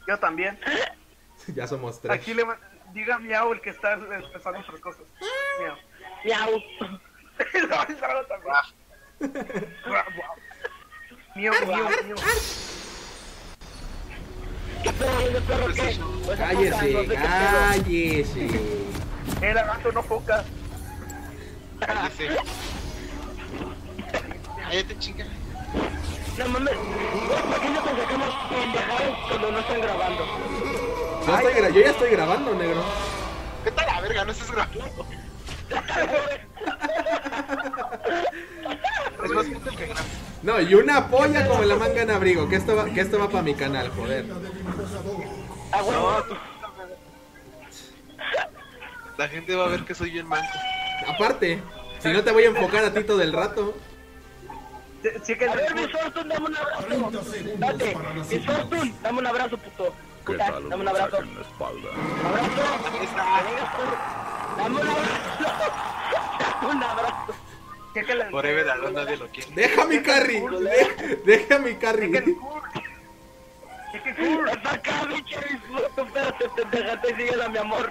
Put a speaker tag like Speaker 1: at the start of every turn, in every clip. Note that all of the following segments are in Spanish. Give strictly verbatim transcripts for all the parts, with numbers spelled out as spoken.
Speaker 1: Yo también.
Speaker 2: Ya somos tres.
Speaker 1: Aquí le diga miau el que está empezando otras cosas. Miau.
Speaker 3: Miau.
Speaker 1: No, el dragón también. Miau, miau, miau.
Speaker 3: ¿Qué pedo, perro, qué? Pues
Speaker 2: Cállese,
Speaker 3: apunta, no sé qué pedo.
Speaker 2: cállese.
Speaker 1: El lagarto no foca.
Speaker 4: Cállese. Cállate, chinga.
Speaker 3: No mames, ¿por qué no te sacamos pendejadas cuando no están grabando?
Speaker 2: Yo, estoy gra- yo ya estoy grabando, negro.
Speaker 4: ¿Qué tal la verga? No estás grabando. Es más puto que grande.
Speaker 2: No, y una polla como la manga en abrigo. Que esto va, que esto va para mi canal, joder.
Speaker 3: Ah, huevo.
Speaker 4: La gente va a ver que soy bien manco.
Speaker 2: Aparte, si no te voy a enfocar a ti todo el rato.
Speaker 1: Sí que
Speaker 3: A ver, mi Fortune, dame un abrazo. Date, mi Fortune, dame un abrazo, puto. Puta, dame un abrazo. Abrazo. Que vengas tú. Dame un abrazo. Dame un abrazo.
Speaker 4: Por Eve de Alon nadie lo quiere.
Speaker 2: Deja mi carry. de- Deja mi carry.
Speaker 1: ¿Qué cool?
Speaker 3: Ven acá, bicho, disfruto, espérate, pendejate, síguela, mi amor.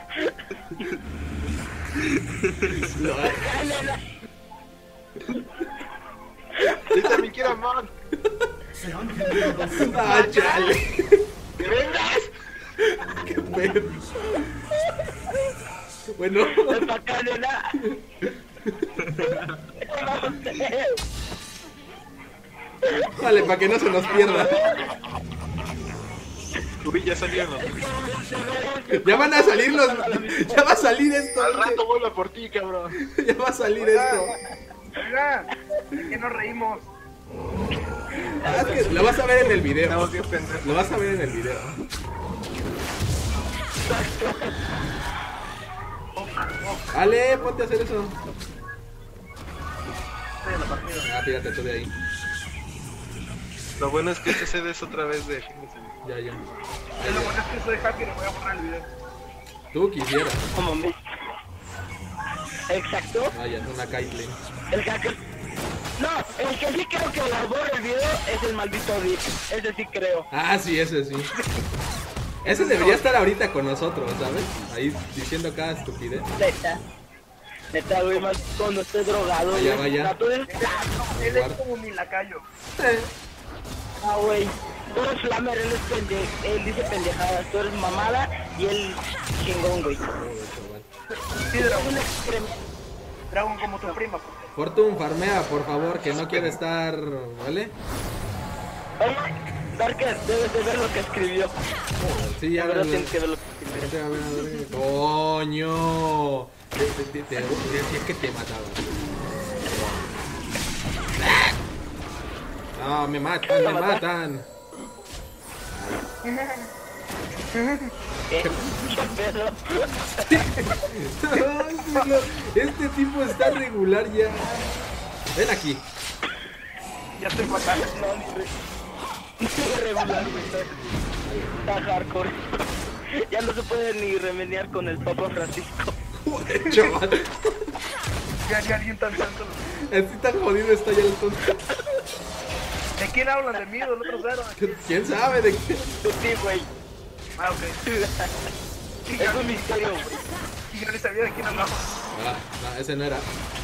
Speaker 3: Cálela.
Speaker 4: Yo también quiero amor.
Speaker 2: Ah, chale.
Speaker 4: ¡Que vengas!
Speaker 2: Qué pedo. Bueno.
Speaker 3: Ven acá, nena.
Speaker 2: Vale, para que no se nos pierda.
Speaker 4: Uy, ya salieron los.
Speaker 2: Ya van a salir los. Ya va a salir esto.
Speaker 4: Al rato vuelvo por ti, cabrón.
Speaker 2: Ya va a salir esto.
Speaker 1: Mira, que nos reímos.
Speaker 2: Ah, es que lo vas a ver en el video.
Speaker 4: Estamos bien pendejos.
Speaker 2: Lo vas a ver en el video. Ale, ponte a hacer eso.
Speaker 1: Estoy en la partida.
Speaker 2: Ah, tírate tú de ahí.
Speaker 4: Lo bueno es que este C D es otra vez de fin de semana.
Speaker 2: Ya, ya.
Speaker 1: Es lo bueno es que soy hacker y voy a borrar el video.
Speaker 2: Tú quisieras.
Speaker 3: Como me... Exacto.
Speaker 2: Vaya, una Caitlyn.
Speaker 3: El hacker. No, el que sí creo que la borra el video es el maldito Dick. Ese sí creo.
Speaker 2: Ah, sí, ese sí. Ese debería estar ahorita con nosotros, ¿sabes? Ahí diciendo cada estupidez.
Speaker 3: Neta. Neta, güey, más cuando esté drogado.
Speaker 2: Vaya,
Speaker 3: güey.
Speaker 2: vaya.
Speaker 3: O sea, tú eres...
Speaker 1: Él es como mi lacayo.
Speaker 3: Ah, güey. Tú eres flamer, él es pende... Él dice pendejadas. Tú eres mamada y él chingón, güey.
Speaker 1: Sí, Dragon.
Speaker 3: Un extremo.
Speaker 1: Dragon como tu prima.
Speaker 2: Fortune, farmea, por favor, que no quiere estar, ¿vale?
Speaker 3: Oye, Darker, debes de ver lo que escribió.
Speaker 2: Sí, ya
Speaker 3: La verdad
Speaker 2: lo-
Speaker 3: tienes que ver lo que escribió.
Speaker 2: Vete a ver, a ver. ¡Coño! Te, te, te, te, decía que te mataba. No, me matan, me matan.
Speaker 3: ¿Qué? ¿Qué pedo?
Speaker 2: Este tipo está regular ya. Ven aquí.
Speaker 1: Ya estoy fatal.
Speaker 3: No, ni re... Ni regular, güey. Está hardcore. Ya no se puede ni remediar con el Papa Francisco.
Speaker 2: Joder, chaval.
Speaker 1: Ya ni alguien tan santo.
Speaker 2: Así tan jodido está ya el tonto.
Speaker 1: ¿De quién hablan? ¿De mí o del otro cero?
Speaker 2: ¿Quién sabe de qué?
Speaker 3: Sí, güey.
Speaker 1: Ah, ok.
Speaker 3: Es un misterio, güey.
Speaker 1: Y yo ni sabía de quién hablaba.
Speaker 2: Ah, no, ese no era.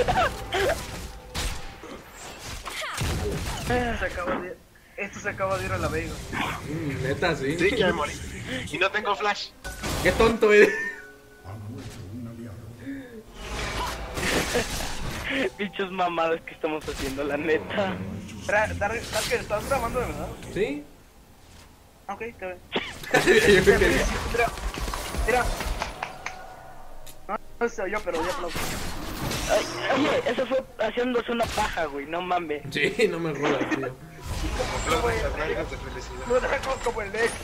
Speaker 1: Se acaba de... Esto se acaba de ir a la Vega.
Speaker 2: Mm, neta, sí.
Speaker 4: Sí, ya me morí. Y no tengo flash.
Speaker 2: Qué tonto eres.
Speaker 3: Bichos mamadas que estamos haciendo, la neta.
Speaker 1: Dar, dar, que estás grabando de verdad.
Speaker 2: ¿Sí?
Speaker 1: Ah, ok, está bien.
Speaker 2: Yo creo que-
Speaker 1: Mira, mira. No, no sé yo, pero ya aplaudo.
Speaker 3: Ay, oye, eso fue haciéndose una paja, güey, no mames.
Speaker 2: Sí, no me jodas, tío.
Speaker 4: Aplaudan las nalgas de felicidad.
Speaker 1: No dejo como el ex.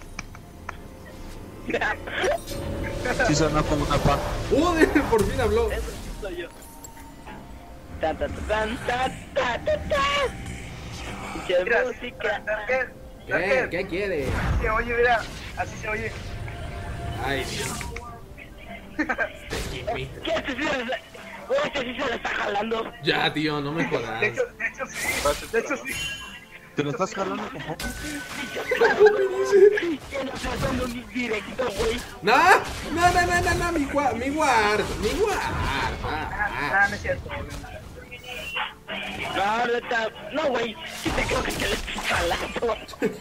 Speaker 5: Sí sonó como una paja.
Speaker 2: ¡Joder! Por fin habló.
Speaker 3: Eso sí soy yo. Ta ta ta tan, ta ta ta ta. Pinche
Speaker 1: Mira,
Speaker 3: música.
Speaker 1: Darker,
Speaker 2: ¿Qué?
Speaker 1: Darker,
Speaker 2: ¿Qué quiere?
Speaker 1: se oye, mira, así se oye.
Speaker 2: Ay, Dios.
Speaker 3: ¿Qué este sí se la... Güey, este sí se la está jalando.
Speaker 2: Ya, tío, no me jodas.
Speaker 1: De hecho, de hecho sí, de hecho sí.
Speaker 5: ¿Te lo estás jalando?
Speaker 3: Que no se un directo, güey.
Speaker 2: No, no, no, no, no, no, mi guard, mi guard, mi guard. Ah,
Speaker 1: Ah,
Speaker 2: ah.
Speaker 1: no es cierto.
Speaker 3: No, neta, no, güey. Sí te creo que te le estoy jalando.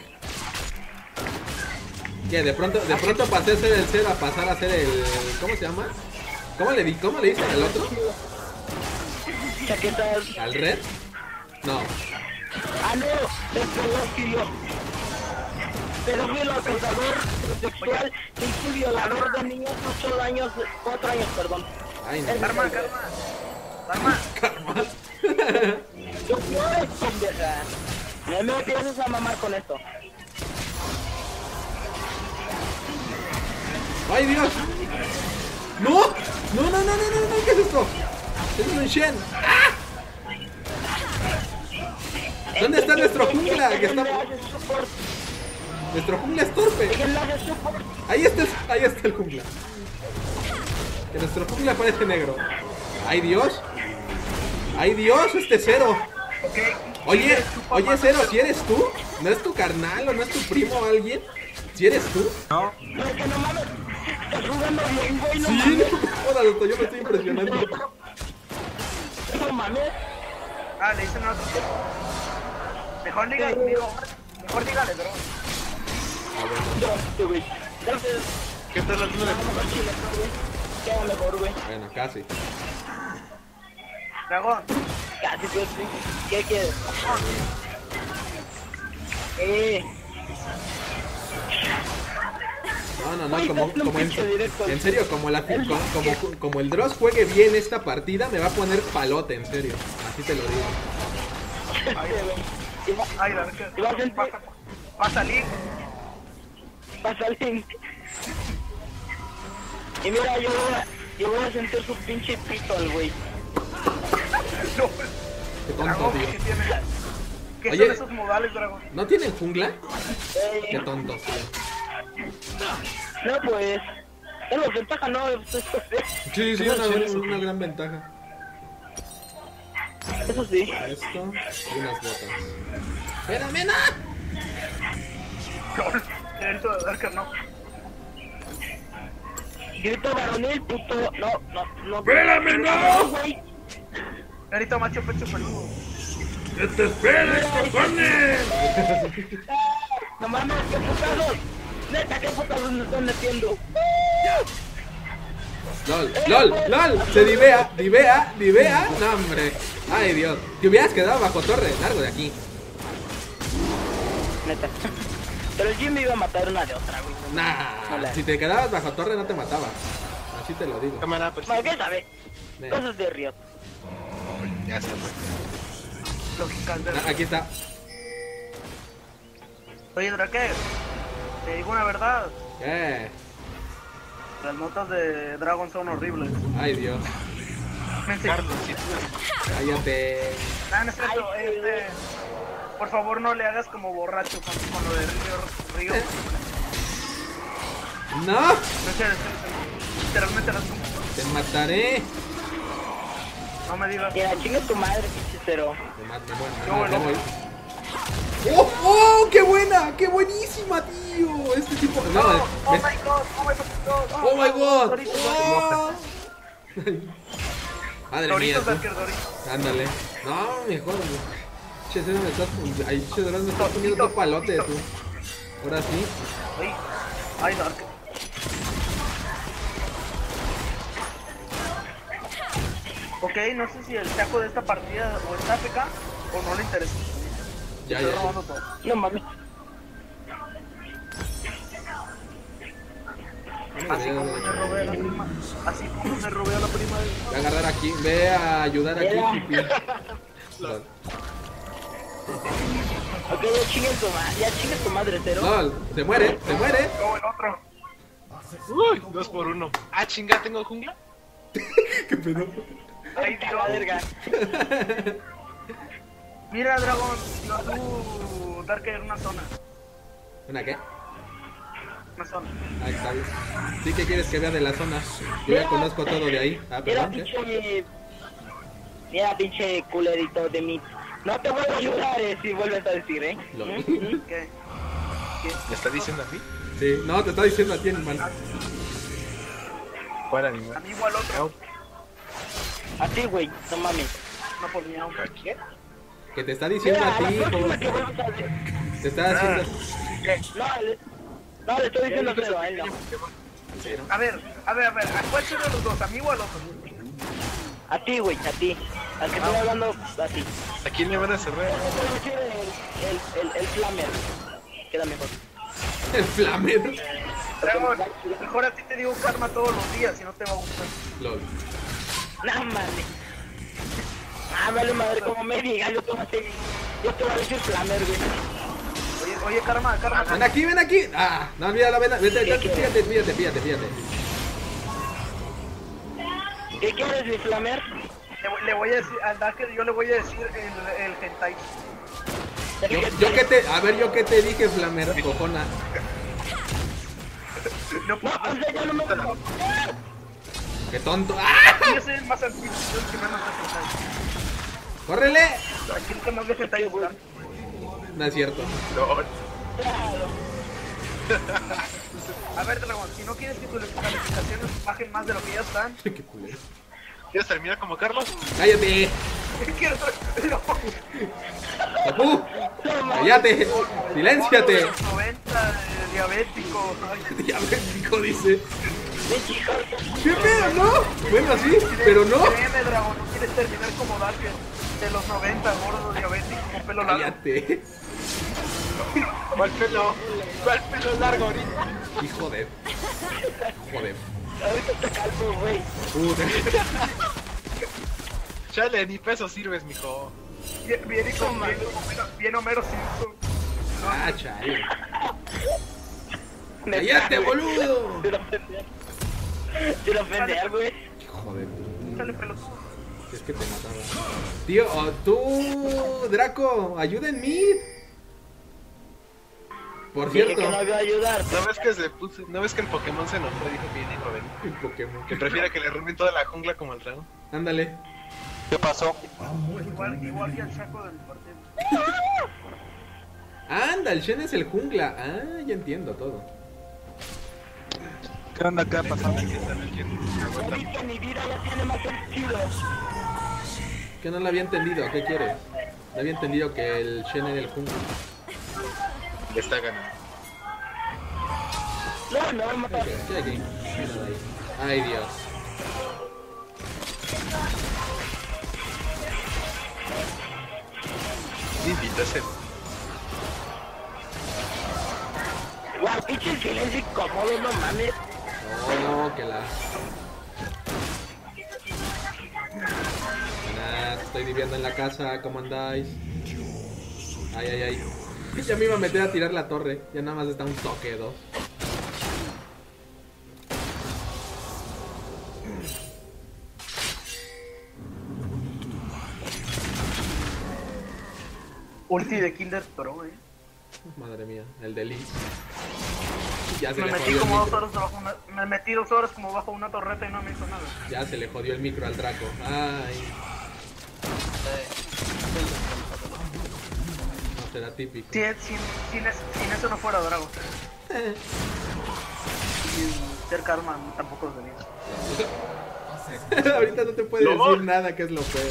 Speaker 2: ¿Qué? De pronto, de pronto pasé a ser el cero a pasar a ser el... ¿Cómo se llama? ¿Cómo le di? ¿Cómo le dicen al otro?
Speaker 3: Chaquetas.
Speaker 2: ¿Al red? No.
Speaker 3: Ah, no, es pedófilo. Pedófilo, acosador sexual, y violador de niños, ocho años, cuatro años, perdón.
Speaker 2: Ay, no.
Speaker 1: Karma, karma. Karma.
Speaker 2: Karma.
Speaker 3: Yo quiero pendeja. No me empiezas a mamar con esto.
Speaker 2: ¡Ay, Dios! ¡No! ¡No, no, no, no, no! no! ¿Qué es esto? ¡Es un Shen! ¡Ah! ¿Dónde está nuestro jungla? Que está... Nuestro jungla es torpe. Ahí está, ahí está el jungla. Que nuestro jungla parece negro. ¡Ay, Dios! ¡Ay, Dios! Este cero. Oye, oye, cero, ¿si eres tú? ¿No es tu carnal o no es tu primo o alguien? ¿Si eres tú?
Speaker 5: No.
Speaker 3: No, que no mames. Estás jugando bien, güey, no
Speaker 2: Sí,
Speaker 3: mames.
Speaker 2: joder, doctor, yo me estoy impresionando.
Speaker 3: No mames.
Speaker 1: Ah, le dicen otro. Mejor dígale, digo, mejor dígale, bro.
Speaker 3: No, güey. Gracias.
Speaker 4: ¿Qué tal la luna de
Speaker 3: Queda mejor, güey.
Speaker 2: Bueno, casi.
Speaker 1: Dragón,
Speaker 3: Casi, pues, sí. ¿Qué quieres? Eh.
Speaker 2: No, no, no,
Speaker 3: Uy,
Speaker 2: como,
Speaker 3: hazle un
Speaker 2: como en,
Speaker 3: pinche directo.
Speaker 2: en serio, como, la, como, como, como el Dross juegue bien esta partida, me va a poner palote, en serio. Así te lo digo.
Speaker 1: ay, la verdad
Speaker 3: Y va a sentir-
Speaker 1: va va a salir.
Speaker 3: Pasa el link. Y mira, yo voy a, yo voy a sentir su pinche pito al güey.
Speaker 1: No,
Speaker 2: Qué tonto,
Speaker 1: dragón,
Speaker 2: tío.
Speaker 1: ¿qué tiene? ¿Qué
Speaker 2: Oye.
Speaker 1: son esos modales, dragón?
Speaker 2: ¿No tienen jungla? Qué
Speaker 3: Eh,
Speaker 2: tonto, tío.
Speaker 3: no, pues. Tenemos ventaja, no. Eso
Speaker 2: Sí, sí, una, una gran ventaja.
Speaker 3: eso sí.
Speaker 2: Esto y unas botas. ¡Espérame, no!
Speaker 1: LOL, grito de Darker, no.
Speaker 3: Grito varonil, puto. No, no, no.
Speaker 2: ¡Espérame, no!
Speaker 3: güey.
Speaker 1: Grito macho pecho peludo.
Speaker 2: ¡Que te esperes, cojones!
Speaker 3: No mames, qué putados. Neta, qué putados me están metiendo.
Speaker 2: LOL, LOL, LOL, se divea, divea, divea. No, hombre. Ay, Dios. Te hubieras quedado bajo torre, largo de aquí.
Speaker 3: Neta. Pero el Jimmy iba a matar una de otra, güey.
Speaker 2: Nah,
Speaker 3: Hola.
Speaker 2: si te quedabas bajo torre no te mataba. Así te lo digo.
Speaker 4: cámara? Pues
Speaker 3: Bueno, ¿qué sabe?
Speaker 2: Ven.
Speaker 3: Cosas de Riot.
Speaker 4: ya se fue.
Speaker 1: Lógica,
Speaker 2: Ah, aquí está.
Speaker 1: Oye, Drake, te digo una verdad.
Speaker 2: Eh.
Speaker 1: Las notas de Dragon son horribles.
Speaker 2: Ay, Dios.
Speaker 1: Me enseñó.
Speaker 4: Carlos, sí.
Speaker 2: Cállate.
Speaker 1: Ah, no es cierto,
Speaker 3: Ay,
Speaker 1: este, por favor no le hagas como borracho con, con lo de Río. Río.
Speaker 2: No,
Speaker 1: No es cierto, literalmente las como.
Speaker 2: te mataré.
Speaker 1: No me digas.
Speaker 3: Mira, chinga tu madre, pinche cero.
Speaker 2: Te mato, me muero, me
Speaker 1: No,
Speaker 2: muero,
Speaker 1: no.
Speaker 2: me muero. ¡Oh! ¡Oh! ¡Qué buena! ¡Qué buenísima, tío! Este tipo... No,
Speaker 1: Oh,
Speaker 2: me-
Speaker 1: oh my god, oh my god,
Speaker 2: ¡Oh, my God!
Speaker 1: Doritos,
Speaker 2: ¡Oh! Madre mía,
Speaker 1: Doritos,
Speaker 2: tú.
Speaker 1: Darker, Doritos.
Speaker 2: Ándale. No, mejor. Che, se me estás... Ay, che, Dross, me estás poniendo todo palote, tú. Ahora sí.
Speaker 1: Ay, ay, Darker. Ok, no sé si el saco de esta partida o está A F K o no le interesa.
Speaker 2: Ya,
Speaker 1: Estoy
Speaker 2: ya.
Speaker 1: robando todo.
Speaker 3: No mames.
Speaker 1: Así como me robé a la prima. Así como me robé a la prima de...
Speaker 2: Voy a agarrar aquí. Ve a ayudar aquí,
Speaker 3: Mira.
Speaker 2: Pipi. LOL.
Speaker 3: Ok, ya chinga tu madre, ya chinga tu madre, cero.
Speaker 2: LOL. Se muere, se muere.
Speaker 1: Como el otro.
Speaker 4: Uy, dos por uno. Ah, chinga, ¿tengo jungla?
Speaker 2: ¿Qué pedo?
Speaker 1: Ay,
Speaker 3: A la verga.
Speaker 1: Mira, Dragón, yo tú Darker en una zona.
Speaker 2: ¿Una qué?
Speaker 1: Una zona.
Speaker 2: Ahí está bien. Sí, ¿qué quieres que vea de la zona? Yo ya conozco todo de ahí. Ah,
Speaker 3: Mira,
Speaker 2: perdón, ¿qué?
Speaker 3: pinche. Mira, pinche culerito de mí. No te voy a ayudar, eh, si vuelves a decir, eh.
Speaker 2: Lol.
Speaker 3: ¿Mm?
Speaker 1: ¿Qué?
Speaker 4: ¿Me está diciendo a mí?
Speaker 2: Sí, no, te está diciendo a ti, animal.
Speaker 4: ¿Cuál animal?
Speaker 1: Amigo al otro.
Speaker 3: A ti, güey, no mames.
Speaker 1: No por mi auto. ¿Qué?
Speaker 2: Que te está diciendo a ti,
Speaker 3: la próxima
Speaker 2: joven.
Speaker 3: que vuelvas a ver.
Speaker 2: Te está haciendo...
Speaker 3: No, le, no, le estoy diciendo cero a él, no.
Speaker 1: A ver, a ver, a ver, ¿a cuál será de los dos? ¿Amigo al otro?
Speaker 3: A ti, güey, a ti. Al que estoy hablando, a ti.
Speaker 4: ¿A quién le van a cerrar?
Speaker 3: Voy a decir el, el, el, el flamer. Queda mejor.
Speaker 2: El flamer.
Speaker 1: Dragón, mejor a ti te digo karma todos los días y no te va a gustar.
Speaker 2: Lol.
Speaker 3: No mames. Ah, vale madre, como me digas, yo te voy a decir, yo te voy a decir flamer, güey.
Speaker 1: Oye, oye, karma, karma.
Speaker 2: Ven aquí, ven aquí. Ah, no olvida, ven, vete, vete, fíjate, fíjate, fíjate, fíjate.
Speaker 3: ¿Qué quieres, mi flamer?
Speaker 1: Le, le voy a decir, al Darker yo le voy a decir el, el hentai.
Speaker 2: Yo, yo que te, a ver, yo que te dije, flamer, cojona.
Speaker 1: No,
Speaker 3: No, o sea, ya no me...
Speaker 2: Qué tonto. ¡Ah!
Speaker 1: yo soy el más antiguo, yo el que menos de hentai.
Speaker 2: ¡Córrele!
Speaker 1: Aquí el que más de hentai es Dark.
Speaker 2: No es cierto.
Speaker 4: No.
Speaker 1: A ver, Dragón, si no quieres que tus calificaciones bajen más de lo que ya están,
Speaker 2: Qué culero.
Speaker 4: ¿Quieres terminar como Carlos?
Speaker 2: ¡Cállate!
Speaker 1: quiero... No.
Speaker 2: ¡Tapu! ¡Cállate! ¡Silénciate!
Speaker 1: Los noventa, eh, diabético. Ay,
Speaker 2: Diabético, dice. ¿Qué pedo, no? Bueno, sí, pero no.
Speaker 1: Créeme, Dragón, no quieres terminar como Darker de los noventa, gordo, diabético, con pelo largo.
Speaker 2: Cállate.
Speaker 4: ¿Cuál pelo? ¿Cuál pelo largo ahorita?
Speaker 2: Hijo de... Joder.
Speaker 3: Ahorita te calmo, güey.
Speaker 2: Puta.
Speaker 4: Chale, ni peso sirves, mijo.
Speaker 1: Bien, bien, hijo, bien, Homero- bien Homero Simpson.
Speaker 2: Ah, chale. ¡Cállate, boludo!
Speaker 3: Te lo ofender. Te lo ofender, güey.
Speaker 2: Joder.
Speaker 1: Échale pelotudo.
Speaker 2: Es que te mataba. Tío, oh, tú, Draco, ayuda en mí. Por
Speaker 3: Dije
Speaker 2: cierto,
Speaker 3: que no iba a ayudar.
Speaker 4: ¿No ves que se puso, ¿no ves que el Pokémon se enojó y dijo que viene joven?
Speaker 2: el Pokémon.
Speaker 4: Que prefiere que le roben toda la jungla como el dragón.
Speaker 2: Ándale.
Speaker 5: ¿Qué pasó?
Speaker 1: Igual, igual que el saco del partido.
Speaker 2: Anda, el Shen es el jungla. Ah, ya entiendo todo.
Speaker 5: ¿Qué onda acá pasando?
Speaker 3: Ahorita mi vida ya tiene más sentido.
Speaker 2: Que no lo había entendido, ¿qué quieres? No había entendido que el Shen era el jungla.
Speaker 4: Le está ganando.
Speaker 3: No, no, me
Speaker 2: Ok, estoy aquí. Míralo ahí. Ay, Dios.
Speaker 4: Invítase.
Speaker 3: Guau, pinche silencio incómodo, no mames.
Speaker 2: Oh, que la... Buenas, estoy viviendo en la casa, ¿cómo andáis? Ay, ay, ay. Ya me iba a meter a tirar la torre. Ya nada más está un toque, dos.
Speaker 1: Ulti de Kinder Pro, eh.
Speaker 2: Madre mía, el de Lee. Ya se
Speaker 1: Me
Speaker 2: le
Speaker 1: metí
Speaker 2: jodió el
Speaker 1: como dos
Speaker 2: micro.
Speaker 1: horas bajo una... Me metí dos horas como bajo una torreta y no me hizo nada.
Speaker 2: Ya se le jodió el micro al Draco. Ay, no será típico.
Speaker 1: Si, sin, sin, es- sin eso no fuera Drago. Sin ser karma tampoco es de mí.
Speaker 2: Ahorita no te puede
Speaker 4: No.
Speaker 2: decir nada, que es lo peor.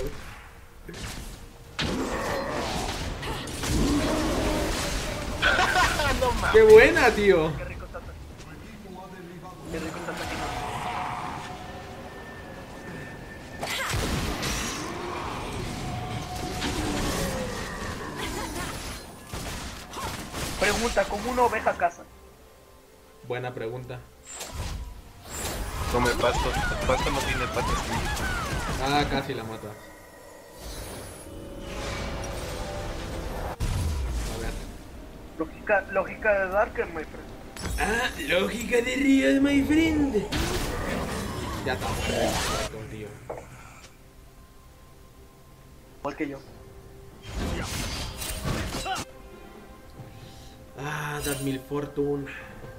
Speaker 4: No mames.
Speaker 2: ¡Qué buena, tío!
Speaker 1: Qué rico está. Qué rico está. Pregunta, ¿cómo una oveja caza?
Speaker 2: Buena pregunta.
Speaker 4: Come pasto. El pasto no tiene patas.
Speaker 2: Ah, casi la mata. A ver.
Speaker 1: Lógica, lógica de Darker, my friend.
Speaker 2: Ah, lógica de Ríos, my friend. Ya estamos. Tío.
Speaker 1: Igual que yo.
Speaker 2: Ah, that mil fortune.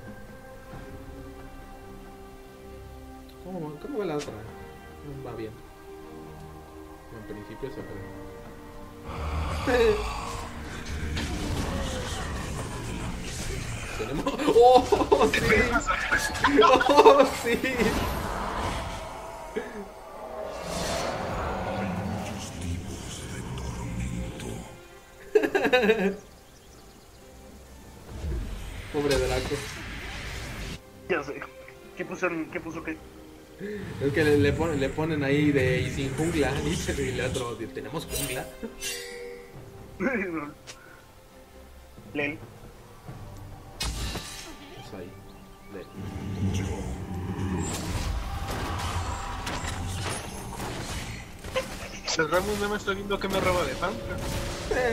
Speaker 2: ¿Cómo, ¿Cómo va la otra? Va bien. En principio eso, pero... Tenemos... ¡Oh, sí! ¡Oh, sí! Pobre Draco.
Speaker 1: Ya sé. ¿Qué puso? ¿Qué puso qué?
Speaker 2: Es que le, le, ponen, le ponen ahí de y sin jungla. Dice y el otro, ¿tenemos jungla?
Speaker 1: Lel.
Speaker 2: Eso ahí. Lel.
Speaker 4: El Ramos no me está viendo que me roba de pan.
Speaker 2: Eh.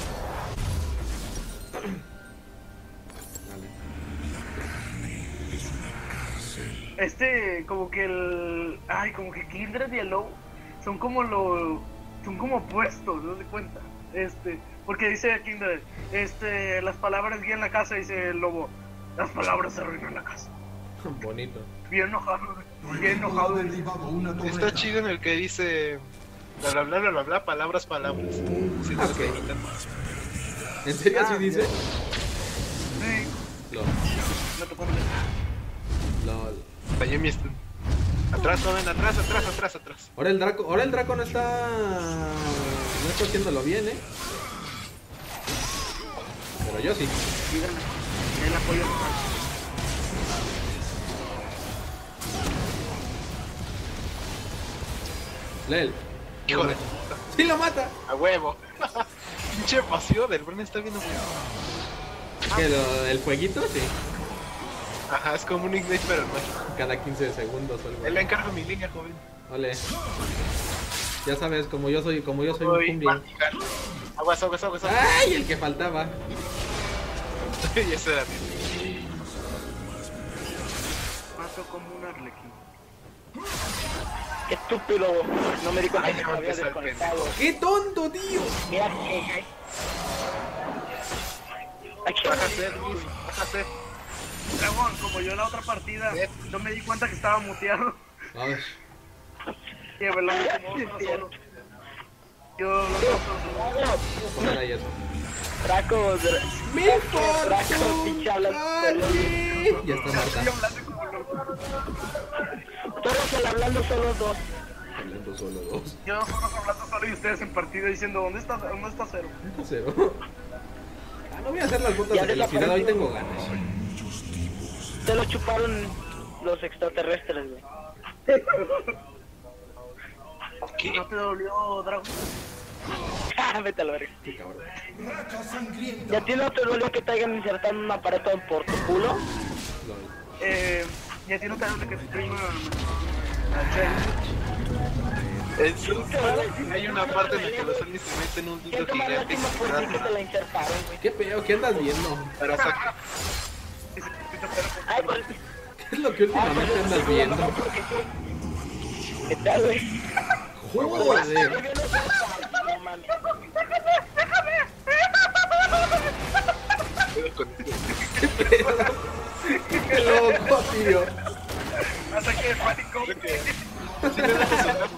Speaker 1: Este, como que el... Ay, como que Kindred y el Lobo son como lo... Son como opuestos, ¿no se cuenta? Este, porque dice Kindred, este, las palabras guían la casa, dice el Lobo, las palabras arruinan la casa.
Speaker 2: Bonito.
Speaker 1: Bien enojado, bien enojado.
Speaker 4: Está chido en el que dice bla bla bla bla bla, bla palabras, palabras. Sí,
Speaker 2: Ah,
Speaker 4: lo que
Speaker 2: ok.
Speaker 4: editan.
Speaker 2: ¿En serio así
Speaker 1: Ah,
Speaker 2: dice?
Speaker 1: Sí,
Speaker 2: LOL.
Speaker 1: me tocó.
Speaker 2: LOL.
Speaker 4: Fallé mi stun. Atrás, joven, atrás, atrás, atrás, atrás.
Speaker 2: Ahora el Draco, ahora el Draco no está... No está haciéndolo bien, eh. Pero yo sí.
Speaker 1: Díganme, el apoyo.
Speaker 2: Lel.
Speaker 4: Hijo de...
Speaker 2: ¡Sí lo mata!
Speaker 4: A huevo. Pinche pasión, el Bren está bien.
Speaker 2: ¿Qué, lo, el fueguito? Sí.
Speaker 4: Ajá, es como un ignite pero no.
Speaker 2: Cada quince segundos o algo.
Speaker 4: Él le encarga mi línea, joven.
Speaker 2: Ole. Ya sabes, como yo soy, como yo soy un
Speaker 4: Voy
Speaker 2: cumbia.
Speaker 4: a picar. Aguas, aguas, aguas, aguas.
Speaker 2: ¡Ay! El que faltaba.
Speaker 4: Y ese era.
Speaker 1: Mato como un arlequín.
Speaker 3: Qué estúpido. No me di cuenta
Speaker 4: Ay,
Speaker 3: que
Speaker 4: no,
Speaker 3: me había
Speaker 4: empezó el
Speaker 3: desconectado.
Speaker 2: ¡Qué tonto, tío!
Speaker 3: Mira que... Aquí
Speaker 4: Baja ser, Luis, baja ser.
Speaker 1: Dragón, como yo en la otra partida, no me di cuenta que estaba muteado.
Speaker 2: A ver.
Speaker 1: Que verdad, como otro solo. Yo lo otro
Speaker 2: Poner ahí eso.
Speaker 3: Draco, Dra-
Speaker 2: ¡Mi
Speaker 3: Draco, pinche hablando solo.
Speaker 2: Fortune! Ya está
Speaker 1: solo. Estoy
Speaker 2: muerta.
Speaker 1: hablando como loco.
Speaker 3: Todos el hablando solo dos.
Speaker 2: Hablando solo dos.
Speaker 1: Yo nosotros hablando solo y ustedes en partida diciendo, ¿dónde está, dónde está Cero?
Speaker 2: Cero. Ah, no voy a hacer las botas
Speaker 3: Ya
Speaker 2: de velocidad, hoy tengo ganas.
Speaker 3: Se lo chuparon los extraterrestres, güey.
Speaker 1: ¿No te dolió, Dragón?
Speaker 3: Ah, vete a la verga.
Speaker 2: Qué cabrón.
Speaker 3: ¿Ya a ti no te dolió que te hayan insertado un aparato por tu culo?
Speaker 2: Lol.
Speaker 1: Eh, y a ti no te duele que tu prima...
Speaker 4: En sí, hay una parte en la que los aliens se meten un
Speaker 3: ¿Qué
Speaker 4: dildo
Speaker 3: te más
Speaker 4: gigante y
Speaker 3: lástima
Speaker 4: se
Speaker 3: por ti que te
Speaker 4: tratan
Speaker 3: la insertaron, güey?
Speaker 2: ¿Qué pedo? ¿Qué andas viendo?
Speaker 4: para sacar.
Speaker 3: Ay, pues...
Speaker 2: ¿Qué es lo que últimamente andas viendo?
Speaker 3: ¿Qué tal, güey?
Speaker 2: Joder.
Speaker 3: No mames.
Speaker 2: ¿Qué pedo? Qué loco, tío.
Speaker 1: Ataque de pánico.
Speaker 4: Si le das a sacar,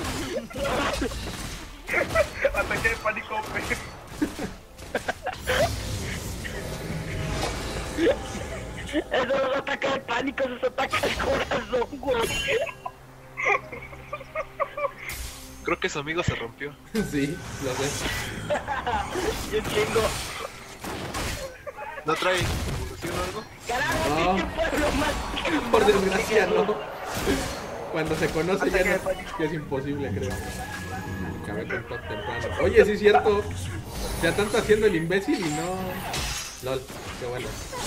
Speaker 1: Ataque de pánico.
Speaker 3: Eso no es ataque de pánico, eso es ataque al corazón, güey.
Speaker 4: creo que su amigo se rompió.
Speaker 2: Sí, lo sé.
Speaker 3: Yo chingo.
Speaker 4: ¿No trae evolución o algo?
Speaker 3: Carajo,
Speaker 2: No.
Speaker 3: pinche pueblo más.
Speaker 2: Por desgracia, no. Cuando se conoce ya, no, ya es imposible, creo. Acabé con todo temprano. Oye, sí es cierto. Ya tanto haciendo el imbécil y no... Lol, qué bueno.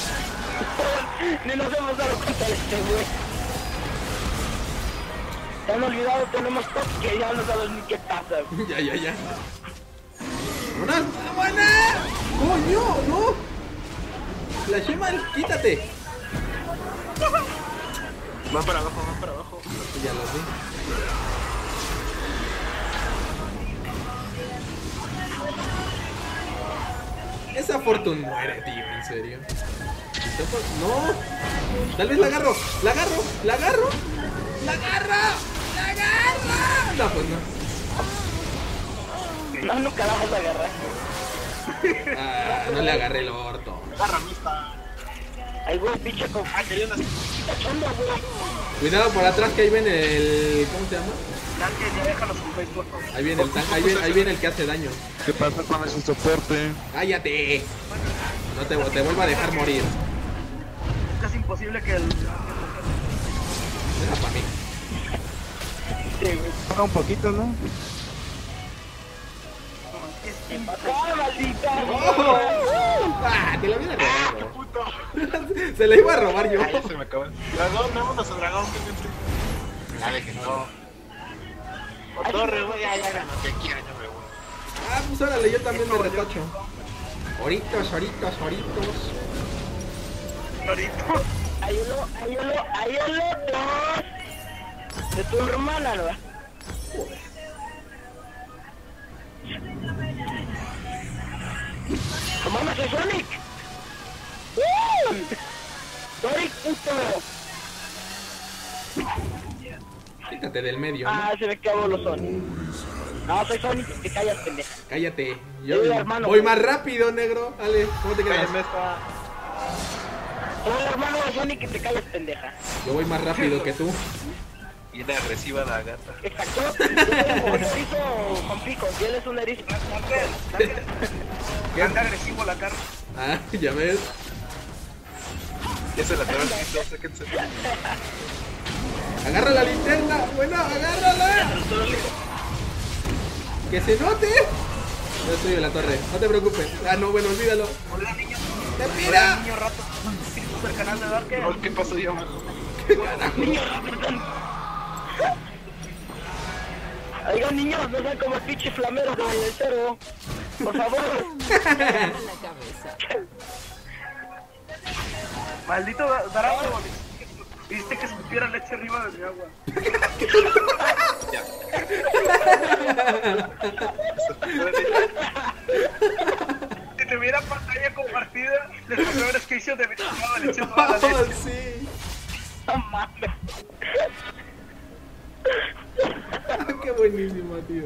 Speaker 3: Ni nos hemos dado cuenta de este güey. Se han olvidado, tenemos top que ya no sabes ni qué pasa.
Speaker 2: Ya, ya, ya. ¡Buena! ¡Buena! ¡Coño! ¡No! La Shema, quítate.
Speaker 4: Van para abajo, van para abajo.
Speaker 2: Ya lo vi. Esa Fortune muere, tío, en serio. No. Tal vez la agarro. La agarro. La agarro. La agarro. La agarro. No, pues no.
Speaker 3: No, nunca la vamos a agarrar.
Speaker 2: Ah, no le agarré el orto.
Speaker 4: La ramista.
Speaker 3: Ay, güey, pinche con...
Speaker 4: Ah, quería unas...
Speaker 2: Cuidado por atrás que ahí viene el... ¿Cómo se llama?
Speaker 1: Tanque, ya déjalos con face, por favor.
Speaker 2: Ahí viene el tan... ahí, viene, ahí viene el que hace daño.
Speaker 5: ¿Qué pasa con ese soporte?
Speaker 2: ¡Cállate! No te, te vuelvo a dejar morir.
Speaker 1: Es casi imposible que el...
Speaker 2: Deja para mí.
Speaker 5: Baja un poquito, ¿no?
Speaker 3: ¡Ah, maldita!
Speaker 2: ¡Oh! ¡Ah! Te la hubiera robado. Se la iba a robar yo.
Speaker 4: Ah, ya se me acabó. Dragón, vámonos a dragón, que siempre. Ya deje, no. O torre, güey, ya, ya, ya, lo que quieran, yo me voy.
Speaker 2: Ah, pues órale, yo también me retacho. Oritos, oritos, oritos.
Speaker 1: Ahorita.
Speaker 3: Ayolo, ayolo, ayolo, dos. De tu hermana, ¿no? ¡Tomamos a Sonic! ¡Uh! ¡Sonic, puto!
Speaker 2: Quítate del medio, ¿no?
Speaker 3: Ah, se me acabó los Sonic. No, soy Sonic, te callas, pendeja.
Speaker 2: Cállate. Yo
Speaker 3: Sí, hermano.
Speaker 2: voy más rápido, negro. Dale, ¿cómo te quedas?
Speaker 4: Cállame esta.
Speaker 3: Soy el hermano de Sonic, que te callas, pendeja.
Speaker 2: Yo voy más rápido que tú.
Speaker 4: Viene agresiva la gata.
Speaker 3: Exacto. Yo soy un erizo con picos, y él es un erizo.
Speaker 1: Que anda agresivo la carne.
Speaker 2: Ah, ya ves.
Speaker 4: Ya se la traen, no sáquense.
Speaker 2: Agarra la linterna. Bueno, agárrala. Que se note. Yo estoy en la torre. No te preocupes. Ah, no, bueno, olvídalo.
Speaker 1: Hola, niño.
Speaker 2: ¡Te
Speaker 1: Hola,
Speaker 2: pira!
Speaker 1: niño rato. Super canal de Dark.
Speaker 4: No, ¿qué pasó yo?
Speaker 3: Oigan, niños, no sean como pinche flameros de el cero. Por favor.
Speaker 1: Maldito Darado. Viste que escupiera leche arriba de mi agua.
Speaker 4: Ya.
Speaker 1: Si tuviera pantalla compartida, les puedo ver screenshots de mi agua leche toda la
Speaker 2: Oh,
Speaker 1: leche.
Speaker 2: sí.
Speaker 3: No mames.
Speaker 2: Qué buenísimo, tío.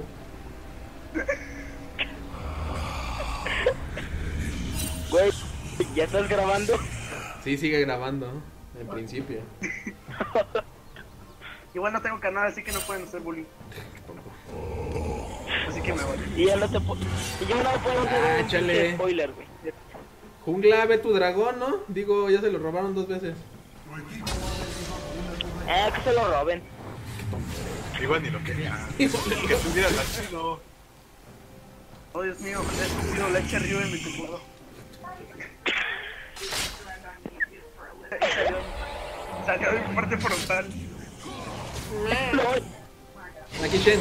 Speaker 3: Güey, ¿ya estás grabando?
Speaker 2: Sí, sigue grabando. En principio.
Speaker 1: Igual no tengo canal, así que no pueden hacer bullying. Así que me voy.
Speaker 3: Y ya no te puedo... Y yo no puedo hacer
Speaker 2: Ah,
Speaker 3: un
Speaker 2: échale.
Speaker 3: pinche spoiler, güey.
Speaker 2: Jungla, ve tu dragón, ¿no? Digo, ya se lo robaron dos veces.
Speaker 3: Eh, que se lo roben.
Speaker 4: Igual ni lo quería. Que tuviera la chido.
Speaker 1: Oh, Dios mío, me he escupido leche arriba de mi tubo. Salió, salió de mi parte frontal.
Speaker 2: Aquí, Shen.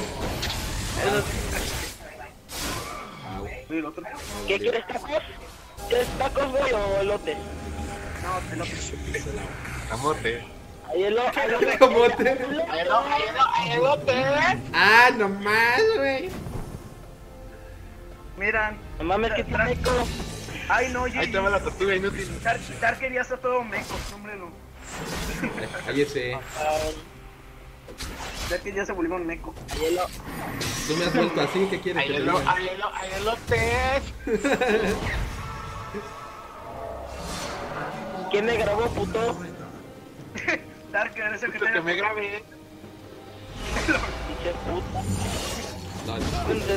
Speaker 1: Y el otro.
Speaker 3: ¿Qué quieres, tacos? ¿Quieres tacos, güey, o elotes?
Speaker 1: No, el otro.
Speaker 4: Amote.
Speaker 3: Ahí el otro.
Speaker 2: Camote.
Speaker 3: elote.
Speaker 2: Ah, nomás, güey.
Speaker 1: Miran.
Speaker 3: No mames, que tiene eco.
Speaker 1: Ay, no, oye.
Speaker 4: Ahí te va la tortuga inútil.
Speaker 1: Dark, Dark quería estar todo meco, hombre, no.
Speaker 2: Cállese.
Speaker 1: Dark ya se volvió un meco.
Speaker 3: Ahí el
Speaker 2: Tú me has vuelto así, ¿qué quieres que te
Speaker 4: Ayelo,
Speaker 2: diga?
Speaker 4: ayelo, ayelotes.
Speaker 3: ¿Quién me grabó, puto?
Speaker 1: Dark, eres el que
Speaker 4: Esto que
Speaker 1: te...
Speaker 4: me grabé.
Speaker 3: Pinche puta.
Speaker 2: No, no.
Speaker 3: Entonces,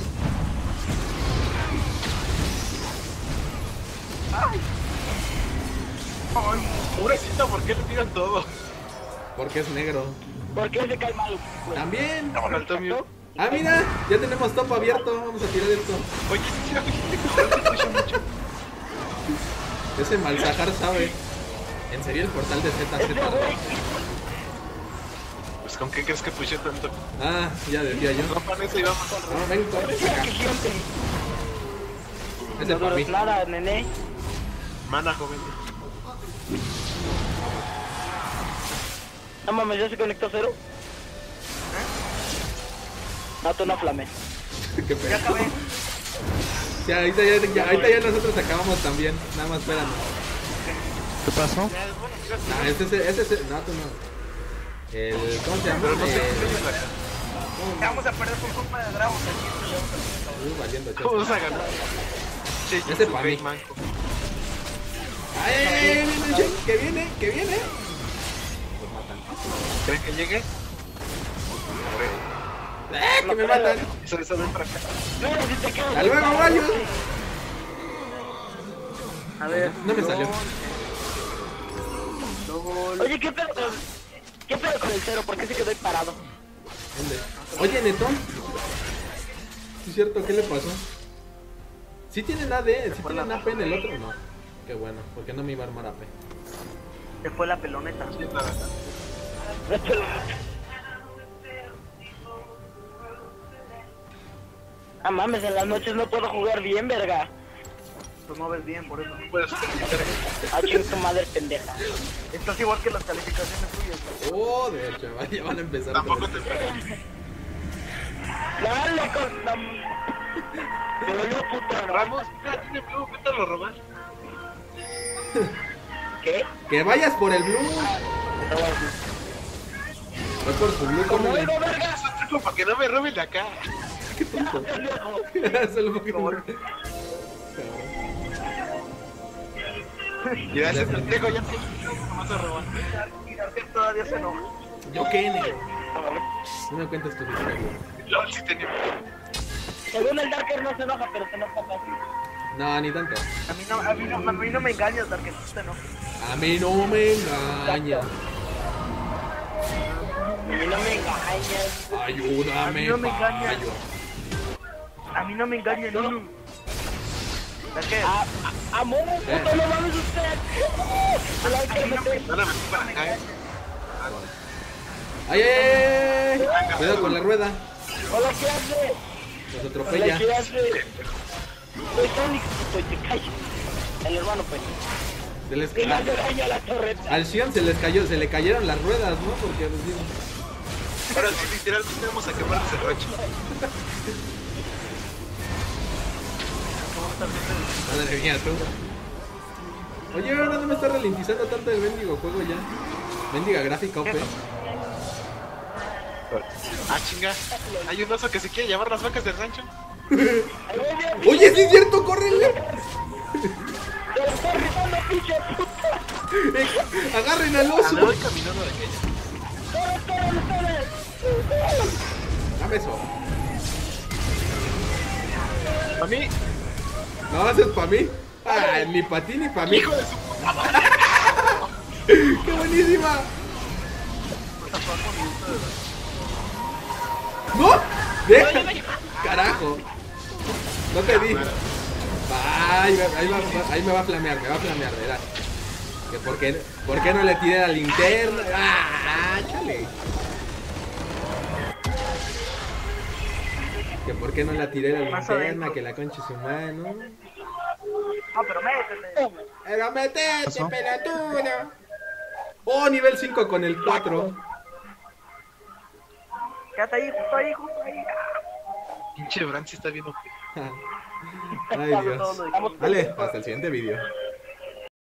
Speaker 1: Ay,
Speaker 4: Pobrecito, ¿por qué le tiran todo?
Speaker 2: Porque es negro.
Speaker 3: ¿por qué se cae mal, güey?
Speaker 2: También.
Speaker 4: No, faltó mi...
Speaker 2: Ah, mira, ya tenemos top abierto. Vamos a tirar esto.
Speaker 4: Oye, sí, sí, sí, escucha mucho.
Speaker 2: Ese Malzahar sabe. ¿En serio el portal de Z
Speaker 3: Ese
Speaker 2: Z?
Speaker 3: güey,
Speaker 4: Pues, ¿con qué crees que puché tanto?
Speaker 2: Ah, ya decía yo.
Speaker 4: Rompan eso y vamos.
Speaker 2: No, ven, corre para acá.
Speaker 3: que siempre.
Speaker 2: Ese
Speaker 3: No
Speaker 2: para mí.
Speaker 3: duras nada, nene.
Speaker 4: Mana, joven.
Speaker 3: No mames, ¿ya se conectó cero? Mato una flame.
Speaker 2: Qué
Speaker 1: ya
Speaker 2: pena.
Speaker 1: acabé.
Speaker 2: Sí, ahorita ya, ya- ahorita ya nosotros acabamos también. Nada más espérame.
Speaker 5: ¿Qué pasó?
Speaker 2: Ah, ese es ese es no, tú no. El ¿cómo se llama?
Speaker 4: Pero no sé
Speaker 2: El-
Speaker 4: qué es la cara.
Speaker 1: Ya vamos a perder por culpa de Dragon.
Speaker 2: Uh, valiendo
Speaker 4: ¿Cómo vas
Speaker 2: chas.
Speaker 4: a ganar? Che,
Speaker 2: Ese
Speaker 4: Jitsu
Speaker 2: pa' mí.
Speaker 4: Kate Manco.
Speaker 2: ¡Ay, viene, Shen! ¡Que viene! ¡Que viene!
Speaker 4: ¿Creen que llegue?
Speaker 2: ¡Eh! ¡Que me matan!
Speaker 4: Eso, eso, ven para acá.
Speaker 2: ¡Hasta luego, Wario!
Speaker 1: A ver.
Speaker 2: No me salió.
Speaker 1: LOL.
Speaker 3: Oye, ¿qué pedo? ¿Qué pedo con el cero? ¿Por qué se quedó ahí parado?
Speaker 2: ¿Dónde? Oye, Netón. ¿Sí es cierto? ¿Qué le pasó? ¿Sí tienen A D? ¿Sí tienen A P en el otro? No. Qué bueno, porque no me iba a armar A P.
Speaker 1: Se fue la peloneta.
Speaker 4: Sí, la verdad.
Speaker 3: Ah, mames, en las noches no puedo jugar bien, verga.
Speaker 1: Tú no ves bien, por eso.
Speaker 4: Puedes utilizar.
Speaker 3: Ah, ching tu madre pendeja.
Speaker 1: Estás igual que las calificaciones tuyas.
Speaker 2: Oh, de hecho, ya van a empezar.
Speaker 4: Tampoco
Speaker 2: con
Speaker 4: te
Speaker 2: esto.
Speaker 4: esperes.
Speaker 3: Dale con la... Pero yo, puta,
Speaker 4: Ramos, mira, tiene blue, ¿qué te lo robas?
Speaker 3: ¿qué?
Speaker 2: Que vayas por el blue. Voy por su blue,
Speaker 3: ¿Cómo
Speaker 2: ¿cómo?
Speaker 3: digo, verga?
Speaker 4: Es un truco para que no me roben de acá.
Speaker 2: Qué tonto. Solo porque no.
Speaker 4: Y ese pendejo ya te vas a robar.
Speaker 1: Todavía se enoja.
Speaker 2: Yo qué, negro. No me cuentes tu historia.
Speaker 4: LOL, sí tenía.
Speaker 3: Según el Darker no se enoja, pero se enoja fácil.
Speaker 2: No, ni tanto.
Speaker 1: A mí no, a mí no, a mí no me engañas, Dark, que tú te enojas.
Speaker 2: A mí no me engañas.
Speaker 3: A mí no me engañas.
Speaker 2: Ayúdame,
Speaker 1: A mí no me engañas.
Speaker 2: payo.
Speaker 1: A mí no me engaña ni uno. ¿Dark?
Speaker 3: Ah, ah, amor, puto, no mames usted. Se la quiere meter.
Speaker 4: Van a meter para acá. eh.
Speaker 2: ¡Ay, ay, ay! Cuidado con la rueda.
Speaker 3: Hola, ¿qué hace?
Speaker 2: Nos
Speaker 3: Hola,
Speaker 2: atropella.
Speaker 3: ¿qué hace? Soy Sonic, pues te calles. El hermano, pues.
Speaker 2: Se les
Speaker 3: Y le hace
Speaker 2: ca-
Speaker 3: daño a la torreta.
Speaker 2: Al Xion se les cayó, se le cayeron las ruedas, ¿no? Porque pues, sí.
Speaker 4: Ahora sí, literalmente vamos a quemar ese rancho.
Speaker 2: Madre mía, tú. Oye, ahora no me está ralentizando tanto el mendigo juego ya. Mendiga gráfica, O P.
Speaker 4: Ah, chinga. Hay un oso que se quiere llevar las vacas del rancho.
Speaker 2: Oye, sí es cierto, córrenle.
Speaker 3: ¡Se la está gritando, pinche puta!
Speaker 2: Eh, agarren al
Speaker 4: Ah, me
Speaker 2: oso.
Speaker 4: voy caminando de aquella.
Speaker 3: ¡Corre, corre, corre!
Speaker 2: Dame eso.
Speaker 4: A mí,
Speaker 2: No, eso es para mí. Ah, ni para ti ni para mí.
Speaker 4: hijo de su puta madre.
Speaker 2: ¡Qué buenísima! ¡No! ¡Deja! ¡Carajo! No te di. Ay, ahí, va, ahí me va a flamear, me va a flamear, verás. Que por qué, ¿por qué no le tiré la linterna? ¡Ah, chale! Que por qué no la tiré la
Speaker 1: Más
Speaker 2: linterna,
Speaker 1: adentro.
Speaker 2: que la concha es humano.
Speaker 1: Ah, pero métete.
Speaker 2: ¡Pero metete, pelotudo! Oh, nivel cinco con el cuatro.
Speaker 1: Quédate ahí, justo ahí, justo ahí.
Speaker 4: Pinche Bran sí está bien.
Speaker 2: Ay, Dios. Vale, hasta el siguiente vídeo.